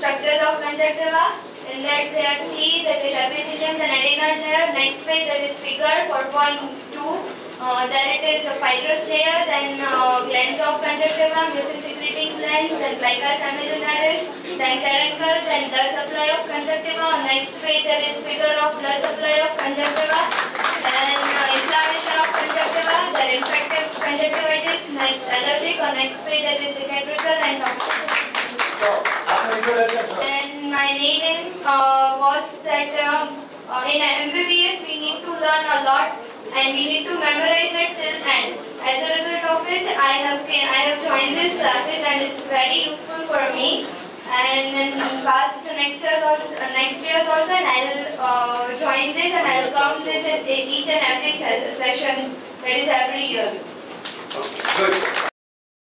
structures of conjunctiva. In that there are three, that is epithelium, then adenoid layer. Next page, that is figure 4.2. There it is a fibrous layer, then glands of conjunctiva, mucin secreting glands, then plica semilunaris, then caruncle, then blood supply of conjunctiva. On next page, there is figure of blood supply of conjunctiva, then inflammation of conjunctiva, then infective conjunctivitis, next allergic. On next page, there is cicatricial and toxic. And my main aim was that in MBBS we need to learn a lot and we need to memorize it till end. As a result of which I have joined these classes and it's very useful for me. And in past next years also, and I will join this and I will come this in each and every session, that is every year. Good.